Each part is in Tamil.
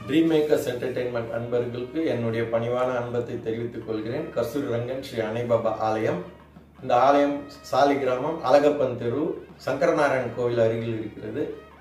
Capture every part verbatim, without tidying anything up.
ட்ரீம் மேக்கர்ஸ் என்டர்டெயின்மெண்ட் அன்பர்களுக்கு என்னுடைய பணிவான அன்பத்தை தெரிவித்துக் கொள்கிறேன். கஸ்தூரி ரங்கன் ஸ்ரீ அணைபாபா ஆலயம். இந்த ஆலயம் சாலிகிராமம், அழகப்பன் தெரு, சங்கரநாராயண் கோவில் அருகில் இருக்கிறது.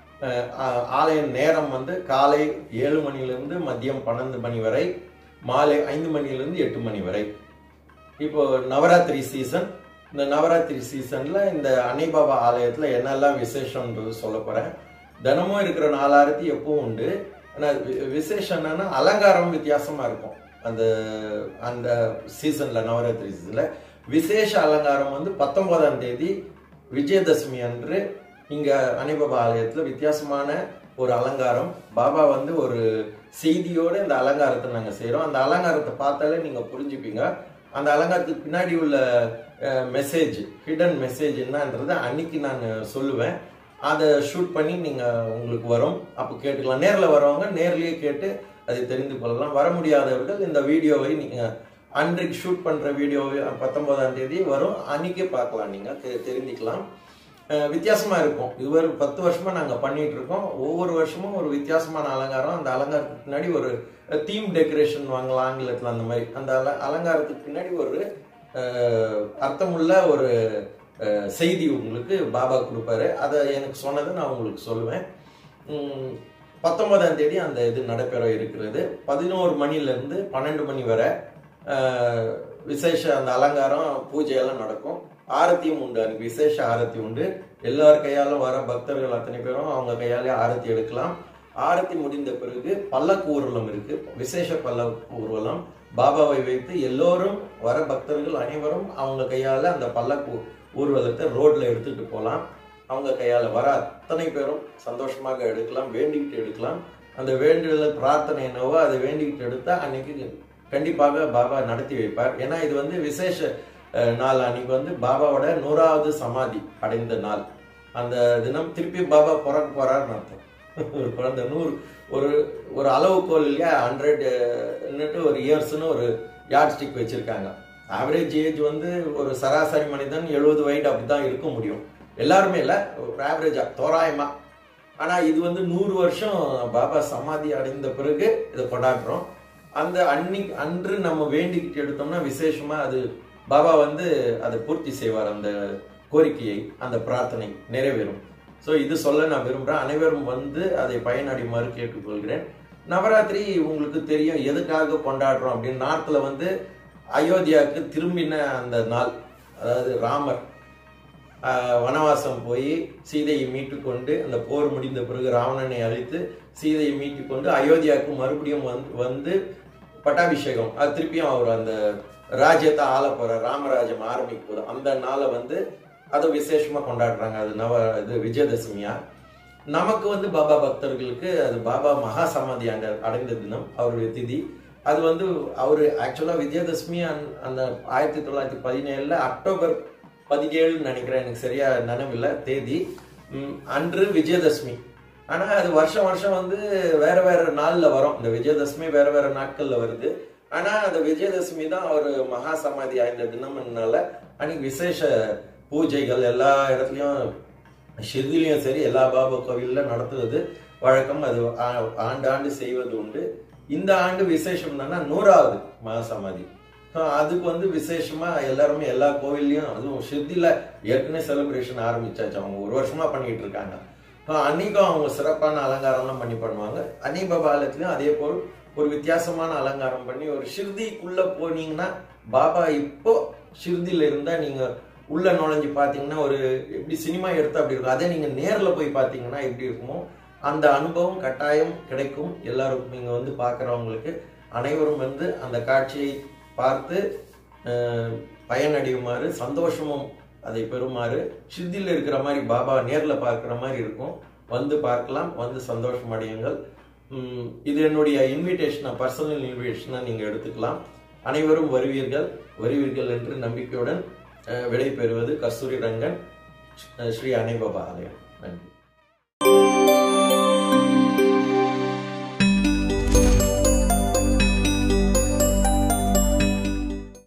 ஆலய நேரம் வந்து காலை ஏழு மணிலிருந்து மதியம் பன்னெண்டு மணி வரை, மாலை ஐந்து மணிலிருந்து எட்டு மணி வரை. இப்போ நவராத்திரி சீசன். இந்த நவராத்திரி சீசன்ல இந்த அணைபாபா ஆலயத்துல என்னெல்லாம் விசேஷம்ன்றது சொல்ல போறேன். தினமும் இருக்கிற நாலாயிரத்தி எப்பவும் உண்டு. ஆனால் விசேஷம் என்னன்னா அலங்காரம் வித்தியாசமா இருக்கும். அந்த அந்த சீசன்ல நவராத்திரி சீசன்ல விசேஷ அலங்காரம் வந்து பத்தொன்பதாம் தேதி விஜயதசமி அன்று இங்க அணைபாபா ஆலயத்துல வித்தியாசமான ஒரு அலங்காரம். பாபா வந்து ஒரு செய்தியோட இந்த அலங்காரத்தை நாங்க செய்யறோம். அந்த அலங்காரத்தை பார்த்தாலே நீங்க புரிஞ்சுப்பீங்க. அந்த அலங்காரத்துக்கு பின்னாடி உள்ள மெசேஜ், ஹிடன் மெசேஜ் என்னன்றது அன்னைக்கு நான் சொல்லுவேன். அதை ஷூட் பண்ணி நீங்க உங்களுக்கு வரும், அப்போ கேட்டுக்கலாம். நேரில் வரவங்க நேர்லயே கேட்டு அதை தெரிந்து கொள்ளலாம். வர முடியாதவர்கள் இந்த வீடியோவை நீங்க அன்றைக்கு ஷூட் பண்ற வீடியோவை பத்தொன்பதாம் தேதி வரும், அன்னைக்கே பார்க்கலாம், நீங்க தெரிஞ்சுக்கலாம். வித்தியாசமா இருக்கும். இது ஒரு பத்து வருஷமா நாங்க பண்ணிட்டு இருக்கோம். ஒவ்வொரு வருஷமும் ஒரு வித்தியாசமான அலங்காரம். அந்த அலங்காரத்துக்கு பின்னாடி ஒரு தீம் டெக்கரேஷன் வாங்கலாம் ஆங்கிலத்துல, அந்த மாதிரி. அந்த அல அலங்காரத்துக்கு பின்னாடி ஒரு அர்த்தமுள்ள ஒரு செய்தி உங்களுக்கு பாபா கொடுப்பாரு. அதை எனக்கு சொன்னதை நான் உங்களுக்கு சொல்லுவேன். பத்தொன்பதாம் தேதி அந்த இது நடைபெற இருக்கிறது. பதினோரு மணில இருந்து பன்னெண்டு மணி வரை விசேஷ அந்த அலங்காரம் பூஜையெல்லாம் நடக்கும். ஆரத்தியும் உண்டு, அதுக்கு விசேஷ ஆரத்தி உண்டு. எல்லார் கையாலும் வர பக்தர்கள் அத்தனை பேரும் அவங்க கையாலே ஆரத்தி எடுக்கலாம். ஆரத்தி முடிந்த பிறகு பல்லக்கு ஊர்வலம் இருக்கு, விசேஷ பல்லக்கு ஊர்வலம். பாபாவை வைத்து எல்லோரும் வர பக்தர்கள் அனைவரும் அவங்க கையால அந்த பல்லக்கு ஊர்வலத்தை ரோட்ல எடுத்துட்டு போகலாம். அவங்க கையால வர அத்தனை பேரும் சந்தோஷமாக எடுக்கலாம், வேண்டிக்கிட்டு எடுக்கலாம். அந்த வேண்டுதல் பிரார்த்தனை என்னவோ அதை வேண்டிக்கிட்டு எடுத்தா அன்னைக்கு கண்டிப்பாக பாபா நடத்தி வைப்பார். ஏன்னா இது வந்து விசேஷ நாள். அன்னைக்கு வந்து பாபாவோட நூறாவது சமாதி அடைந்த நாள். அந்த தினம் திருப்பி பாபா பிறக்க போறாருன்னு அர்த்தம். ஒரு குழந்தை நூறு ஒரு ஒரு அளவுகோல் இல்லையா, ஹண்ட்ரட் ஒரு இயர்ஸ்ன்னு ஒரு யார்ட் ஸ்டிக் வச்சிருக்காங்க. ஆவரேஜ் ஏஜ் வந்து ஒரு சராசரி மனிதன் எழுபது வயது அப்படிதான் இருக்க முடியும். எல்லாருமே இல்லை, ஒரு ஆவரேஜா தோராயமா. ஆனா இது வந்து நூறு வருஷம் பாபா சமாதி அடைந்த பிறகு இதை கொண்டாடுறோம். அந்த அன்னைக்கு அன்று நம்ம வேண்டிக்கிட்டு எடுத்தோம்னா விசேஷமா அது பாபா வந்து அதை பூர்த்தி செய்வார். அந்த கோரிக்கையை, அந்த பிரார்த்தனை நிறைவேறும். ஸோ இது சொல்ல நான் விரும்புகிறேன். அனைவரும் வந்து அதை பயனடையுமாறு கேட்டுக்கொள்கிறேன். நவராத்திரி உங்களுக்கு தெரியும் எதுக்காக கொண்டாடுறோம் அப்படின்னு. நார்த்தில் வந்து அயோத்தியாவுக்கு திரும்பின அந்த நாள், அதாவது ராமர் வனவாசம் போய் சீதையை மீட்டு கொண்டு, அந்த போர் முடிந்த பிறகு ராவணனை அழித்து சீதையை மீட்டு கொண்டு அயோத்தியாவுக்கு மறுபடியும் வந்து வந்து பட்டாபிஷேகம், அது திருப்பியும் அவர் அந்த ராஜ்யத்தை ஆள போற ராமராஜ்யம் ஆரம்பிக்கும் போது அந்த நாளை வந்து அதை விசேஷமா கொண்டாடுறாங்க. அது நவ இது விஜயதசமியா. நமக்கு வந்து பாபா பக்தர்களுக்கு அது பாபா மகா சமாதி அண்ட அடைந்த தினம், அவருடைய திதி. அது வந்து அவரு ஆக்சுவலா விஜயதசமி அந்த ஆயிரத்தி தொள்ளாயிரத்தி பதினேழுல அக்டோபர் பதினேழுன்னு நினைக்கிறேன், எனக்கு சரியா நினைவில்லை தேதி. அன்று விஜயதசமி. ஆனா அது வருஷம் வருஷம் வந்து வேற வேற நாள்ல வரும். இந்த விஜயதசமி வேற வேற நாட்கள்ல வருது. ஆனா அந்த விஜயதசமி தான் அவர் மகா சமாதி ஆய்ந்த தினம்னால அன்னைக்கு விசேஷ பூஜைகள் எல்லா இடத்துலயும், ஷிர்டிலையும் சரி எல்லா பாபா கோவில்ல நடத்துவது வழக்கம். அது ஆண்டு ஆண்டு செய்வது உண்டு. இந்த ஆண்டு விசேஷம் தானே நூறாவது மகா சமாதி. அதுக்கு வந்து விசேஷமா எல்லாருமே எல்லா கோவில்லையும், அதுவும் ஷிர்டில ஏற்கனவே செலிப்ரேஷன் ஆரம்பிச்சாச்சு. அவங்க ஒரு வருஷமா பண்ணிட்டு இருக்காங்க. அன்னைக்கும் அவங்க சிறப்பான அலங்காரம்லாம் பண்ணி பண்ணுவாங்க. அணைபாபா ஆலயத்திலையும் அதே போல் ஒரு வித்தியாசமான அலங்காரம் பண்ணி, ஒரு ஷிர்டிக்குள்ள போனீங்கன்னா பாபா இப்போ ஷிர்டில இருந்தா நீங்க உள்ள நுழைஞ்சு பாத்தீங்கன்னா ஒரு எப்படி சினிமா எடுத்தா அப்படி இருக்கும். அதே நீங்க நேர்ல போய் பாத்தீங்கன்னா எப்படி இருக்குமோ அந்த அனுபவம் கட்டாயம் கிடைக்கும் எல்லாருக்கும். நீங்க வந்து பாக்குறவங்களுக்கு அனைவரும் வந்து அந்த காட்சியை பார்த்து பயனடையுமாறு, சந்தோஷமும் அதை பெறுமாறு, ஷிர்டில இருக்கிற மாதிரி பாபா நேர்ல பார்க்கிற மாதிரி இருக்கும். வந்து பார்க்கலாம், வந்து சந்தோஷம் அடையுங்கள். இது என்னுடைய இன்விடேஷனா, பர்சனல் இன்விடேஷனா நீங்க எடுத்துக்கலாம். அனைவரும் வருவீர்கள் வருவீர்கள் என்று நம்பிக்கையுடன் விடை பெறுவது கஸ்தூரி ரங்கன், ஸ்ரீ அணைபாபா ஆலயம். நன்றி.